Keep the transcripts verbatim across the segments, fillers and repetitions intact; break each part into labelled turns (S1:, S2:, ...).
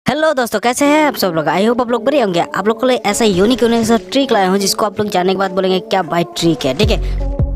S1: Hello दोस्तों, कैसे हैं आप सब लोग। आई होप आप लोग बढ़िया होंगे। आप लोग को लिए ऐसा यूनिक यूनिक सा ट्रिक लाया हूँ जिसको आप लोग जानने के बाद बोलेंगे क्या भाई ट्रिक है। ठीक है,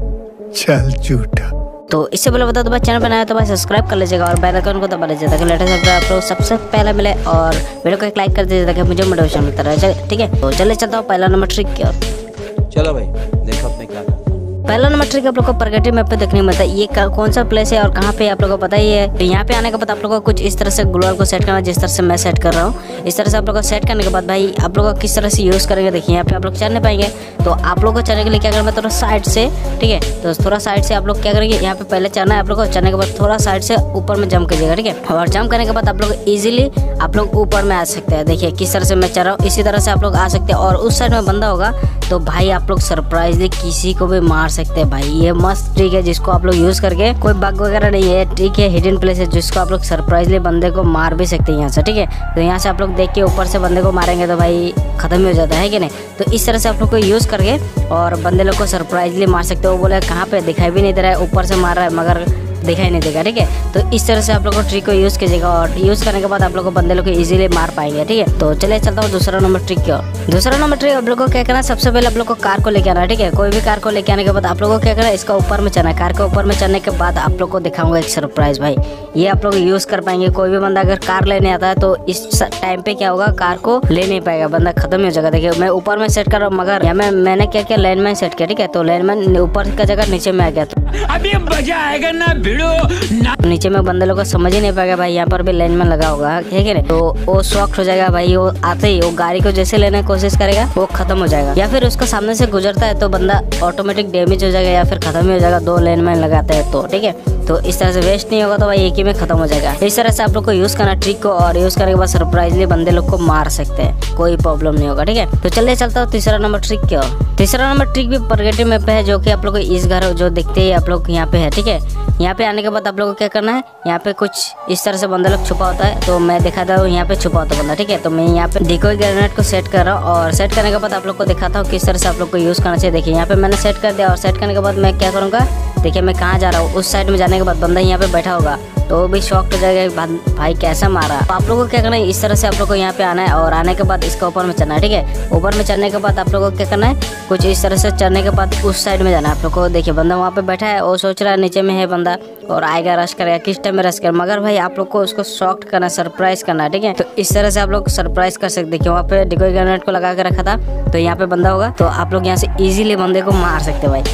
S2: चल झूठा।
S1: तो इससे पहले बता दो भाई, चैनल बनाया तो भाई सब्सक्राइब कर लीजिएगा और बेल आइकन को दबा लीजिएगा ताकि लेटेस्ट अपडेट आप लोग सबसे पहले मिले, और वीडियो को एक लाइक कर दीजिए ताकि मुझे मोटिवेशन मिलता रहे। ठीक है, तो चलिए चलता हूँ पहला नंबर ट्रिक की ओर।
S3: चलो भाई देखो अपने क्या करना।
S1: पहला नंबर ट्रिक आप लोग को प्रगति मैप पे देखने को मिलता है। ये कौन सा प्लेस है और कहाँ पे आप लोगों को पता ही है। तो यहाँ पे आने के बाद आप लोगों को कुछ इस तरह से ग्लोअल को सेट करना, जिस तरह से मैं सेट कर रहा हूँ। इस तरह से आप लोगों को सेट करने के बाद भाई आप लोगों को किस तरह से यूज़ करेंगे देखिए। यहाँ पे आप लोग चढ़ने पाएंगे, तो आप लोगों को चढ़ने के लिए क्या करना है, थोड़ा साइड से। ठीक है, तो थोड़ा साइड से आप लोग क्या करेंगे, यहाँ पे पहले चढ़ना है आप लोग को। चढ़ने के बाद थोड़ा साइड से ऊपर में जंप कीजिएगा। ठीक है, और जंप करने के बाद आप लोग इजीली आप लोग ऊपर में आ सकते हैं। देखिए किस तरह से मैं चढ़ रहा हूँ, इसी तरह से आप लोग आ सकते हैं। और उस साइड में बंदा होगा तो भाई आप लोग सरप्राइजली किसी को भी मार सकते हैं। भाई ये मस्त ट्रिक है जिसको आप लोग यूज करके, कोई बग वगैरह नहीं है। ठीक है, हिडन प्लेस है जिसको आप लोग सरप्राइजली बंदे को मार भी सकते हैं यहाँ से। ठीक है, तो यहाँ से आप लोग देख के ऊपर से बंदे को मारेंगे तो भाई खत्म ही हो जाता है कि नहीं। तो इस तरह से आप लोग को यूज करके और बंदे लोग को सरप्राइजली मार सकते हो। वो बोले कहाँ पे दिखाई भी नहीं दे रहा है, ऊपर से मार रहा है मगर दिखाई नहीं देगा। ठीक है, तो इस तरह से आप लोग को ट्रिक को यूज कीजिएगा और यूज करने के बाद आप लोग को बंदे लोग को इजीली मार पाएंगे। ठीक है, तो चलिए चलता हूँ दूसरा नंबर ट्रिक की ओर। दूसरा नंबर ट्रिक आप लोग को क्या करना है, सबसे पहले आप लोग को कार को लेके आना है। ठीक है, कोई भी कार को लेके आने के बाद आप लोग को क्या करना है, इसका ऊपर में चढ़ना है। कार के ऊपर में चढ़ने के बाद आप लोग को दिखाऊंगा एक सरप्राइज। भाई ये आप लोग यूज कर पाएंगे। कोई भी बंदा अगर कार लेने आता है तो इस टाइम पे क्या होगा, कार को ले नहीं पाएगा, बंदा खत्म हो जाएगा। देखिए मैं ऊपर में सेट कर रहा हूँ मगर यहाँ में मैंने क्या किया, लैंडमाइन सेट किया। ठीक है, तो लैंडमाइन ऊपर का जगह नीचे में आ गया, तो
S3: अभी मजा आएगा ना भिड़ो।
S1: नीचे में बंदे लोग को समझ ही नहीं पाएगा भाई यहाँ पर भी लाइन में लगा होगा है कि नहीं। तो वो शॉक्ट हो जाएगा भाई। वो आते ही वो गाड़ी को जैसे लेने की कोशिश करेगा वो खत्म हो जाएगा, या फिर उसका सामने से गुजरता है तो बंदा ऑटोमेटिक डैमेज हो जाएगा या फिर खत्म ही हो जाएगा। दो लाइन में लगाते हैं तो ठीक है, तो इस तरह से वेस्ट नहीं होगा तो भाई एक ही में खत्म हो जाएगा। इस तरह से आप लोग को यूज करना ट्रिक को, और यूज करने के बाद सरप्राइजली बंदे लोग को मार सकते हैं, कोई प्रॉब्लम नहीं होगा। ठीक है, तो चलिए चलता हूँ तीसरा नंबर ट्रिक की ओर। तीसरा नंबर ट्रिक भी प्रगति में पे है, जो कि आप लोग को इस घर जो दिखते हैं आप लोग यहाँ पे है। ठीक है, यहाँ पे आने के बाद आप लोग को क्या करना है, यहाँ पे कुछ इस तरह से बंदा लोग छुपा होता है, तो मैं दिखाता हूँ यहाँ पे छुपा होता है बंदा। ठीक है, तो मैं यहाँ पे डिकोय ग्रेनेड को सेट कर रहा हूँ, और सेट करने के बाद आप लोग को दिखाता हूँ किस तरह से आप लोग को यूज करना चाहिए। देखिए यहाँ पे मैंने सेट कर दिया, और सेट करने के बाद मैं क्या करूँगा, देखिए मैं कहाँ जा रहा हूँ। उस साइड में जाने के बाद बंदा यहाँ पे बैठा होगा तो वो भी शॉक हो जाएगा, भाई कैसा मारा। तो आप लोगों को क्या करना है, इस तरह से आप लोग को यहाँ पे आना है, और आने के बाद इसका ऊपर में चढ़ना है। ठीक है, ऊपर में चढ़ने के बाद आप लोगों को क्या करना है, कुछ इस तरह से चढ़ने के बाद उस साइड में जाना है आप लोग को। देखिए बंदा वहाँ पे बैठा है, वो सोच रहा है नीचे में है बंदा और आएगा, रश करेगा, किस टाइम में रश कर, मगर भाई आप लोग को उसको शॉक करना, सरप्राइज करना है। ठीक है, तो इस तरह से आप लोग सरप्राइज कर सकते। देखिए वहाँ पे डिकोय ग्रेनेड को लगा के रखा था, तो यहाँ पे बंदा होगा तो आप लोग यहाँ से इजीली बंदे को मार सकते भाई।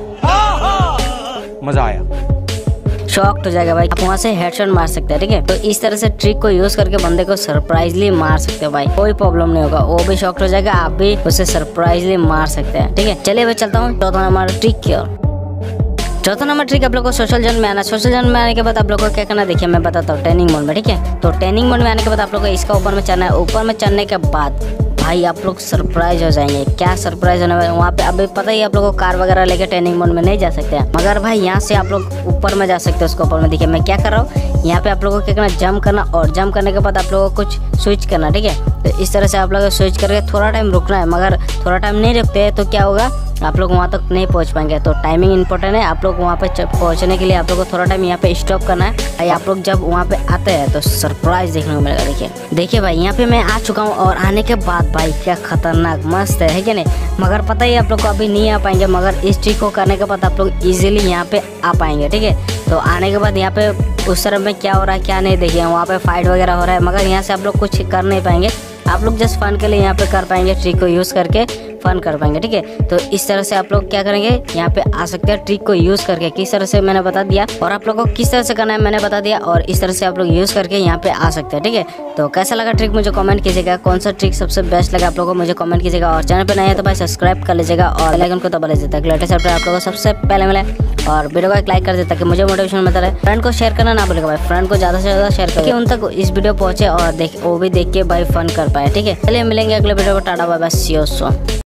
S3: मजा आया,
S1: शॉक हो जाएगा भाई, आप वहाँ से हेडशॉट मार सकते हैं। ठीक है, तो इस तरह से ट्रिक को यूज करके बंदे को सरप्राइजली मार सकते हो भाई, कोई प्रॉब्लम नहीं होगा। वो भी शॉक हो जाएगा, आप भी उसे सरप्राइजली मार सकते हैं। ठीक है, चलिए मैं चलता हूँ चौथा नंबर ट्रिक की ओर। चौथा नंबर ट्रिक आप लोग को सोशल जोन में आना। सोशल जोन में आने के बाद आप लोग को क्या करना है, देखिए मैं बताता हूँ ट्रेनिंग मोड में। ठीक है, तो ट्रेनिंग मोड में आने के बाद आप लोग को इसका ऊपर में चढ़ना है। ऊपर में चढ़ने के बाद भाई आप लोग सरप्राइज हो जाएंगे। क्या सरप्राइज होने वाला है वहाँ पे, अभी पता ही आप लोगों को कार वगैरह लेके ट्रेनिंग मोड में नहीं जा सकते हैं, मगर भाई यहाँ से आप लोग ऊपर में जा सकते हो। उसके ऊपर में देखिए मैं क्या कर रहा हूँ, यहाँ पे आप लोगों को क्या करना, जंप करना, और जंप करने के बाद आप लोगों को कुछ स्विच करना। ठीक है, तो इस तरह से आप लोग स्विच करके थोड़ा टाइम रुकना है, मगर थोड़ा टाइम नहीं रुकते हैं तो क्या होगा, आप लोग वहाँ तक नहीं पहुँच पाएंगे। तो टाइमिंग इंपॉर्टेंट है, आप लोग वहाँ पे पहुँचने के लिए आप लोग को थोड़ा टाइम यहाँ पे स्टॉप करना है। भाई आप लोग जब वहाँ पे आते हैं तो सरप्राइज देखने को मिलेगा। देखिए देखिए भाई यहाँ पे मैं आ चुका हूँ, और आने के बाद भाई क्या खतरनाक मस्त है, है कि नहीं। मगर पता ही आप लोग को अभी नहीं आ पाएंगे, मगर इस ट्रिक को करने के बाद आप लोग इजीली यहाँ पे आ पाएंगे। ठीक है, तो आने के बाद यहाँ पे उस तरफ में क्या हो रहा है क्या नहीं, देखिए वहाँ पे फाइट वगैरह हो रहा है, मगर यहाँ से आप लोग कुछ कर नहीं पाएंगे। आप लोग जस्ट फन के लिए यहाँ पे कर पाएंगे, ट्रिक को यूज करके फन कर पाएंगे। ठीक है, तो इस तरह से आप लोग क्या करेंगे, यहाँ पे आ सकते हैं ट्रिक को यूज करके। किस तरह से मैंने बता दिया, और आप लोग को किस तरह से करना है मैंने बता दिया, और इस तरह से आप लोग यूज करके यहाँ पे आ सकते हैं। ठीक है, तो कैसा लगा ट्रिक मुझे कमेंट कीजिएगा, कौन सा ट्रिक सबसे बेस्ट लगा आप लोगों को मुझे कमेंट कीजिएगा, और चैनल पे नए हैं तो भाई सब्सक्राइब कर लीजिएगा और बेल आइकन को दबा लीजिएगा ताकि लेटेस्ट अपडेट आप लोगों को सबसे पहले मिले, और वीडियो को एक लाइक कर दे ताकि मुझे मोटिवेशन मिलता रहे। फ्रेंड को शेयर करना ना भूलिएगा भाई, फ्रेंड को ज्यादा से ज्यादा शेयर करके उन तक इस वीडियो पहुंचे और देख वो भी देख के भाई फन कर पाए। ठीक है, चलिए मिलेंगे अगले वीडियो को, tata bye bye, see you soon.